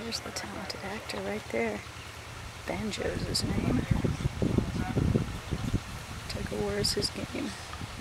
There's the talented actor right there. Banjo's his name. Tug-o-war is his game.